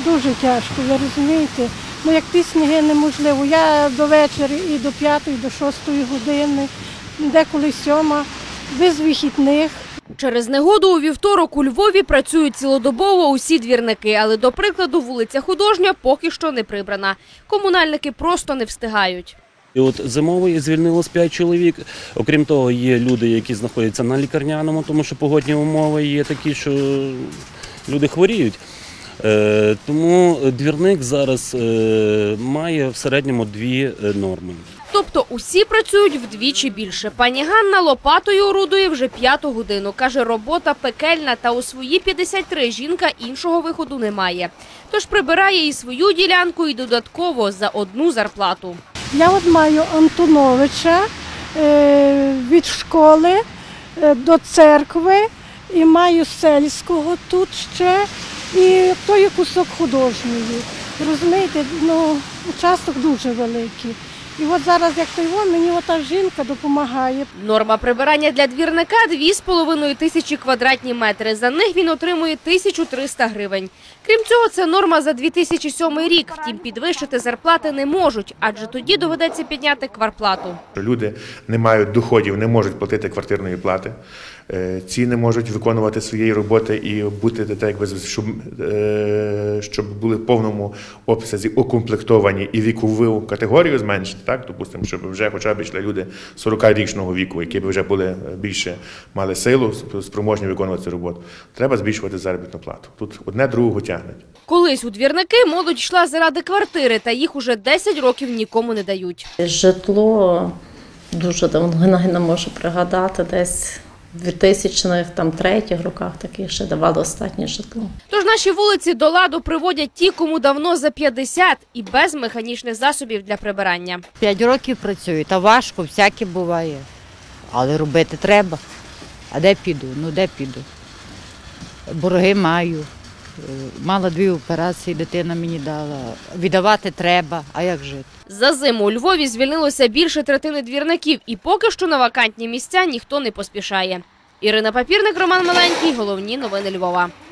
дуже тяжко, ви розумієте? Ну, як ті сніги неможливо. Я до вечора і до 5, і до 6 години, деколи 7, без вихідних. Через негоду у вівторок у Львові працюють цілодобово усі двірники, але, до прикладу, вулиця Художня поки що не прибрана. Комунальники просто не встигають. І от зимової звільнилось 5 чоловік. Окрім того, є люди, які знаходяться на лікарняному, тому що погодні умови є такі, що люди хворіють. Тому двірник зараз має в середньому 2 норми. Тобто усі працюють вдвічі більше. Пані Ганна лопатою орудує вже 5-ту годину. Каже, робота пекельна, та у свої 53 жінка іншого виходу не має. Тож прибирає і свою ділянку, і додатково за одну зарплату. Я от маю Антоновича від школи до церкви, і маю сельського тут ще, і той кусок художньої. Розумієте, ну, участок дуже великий. І от зараз, як той мені ота жінка допомагає. Норма прибирання для двірника – 2500 квадратні метри. За них він отримує 1300 гривень. Крім цього, це норма за 2007 рік. Втім, підвищити зарплати не можуть, адже тоді доведеться підняти квартплату. Люди не мають доходів, не можуть платити квартирної плати. Ці не можуть виконувати своєї роботи і бути так, якби, щоб були в повному обсязі укомплектовані і вікову категорію зменшити, так, допустимо, щоб вже хоча б йшли люди 40-річного віку, які б вже були більше мали силу, спроможні виконувати цю роботу. Треба збільшувати заробітну плату. Тут одне другого тягнуть. Колись у двірники молодь йшла заради квартири, та їх уже 10 років нікому не дають. Житло дуже давно не можу пригадати, десь в 2003 роках таки ще давали останнє житло. Тож наші вулиці до ладу приводять ті, кому давно за 50 і без механічних засобів для прибирання. 5 років працюю, та важко, всяке буває. Але робити треба. А де піду? Ну де піду? Борги маю. Мала 2 операції, дитина мені дала. Віддавати треба, а як жити? За зиму у Львові звільнилося більше третини двірників, і поки що на вакантні місця ніхто не поспішає. Ірина Папірник, Роман Маленький. Головні новини Львова.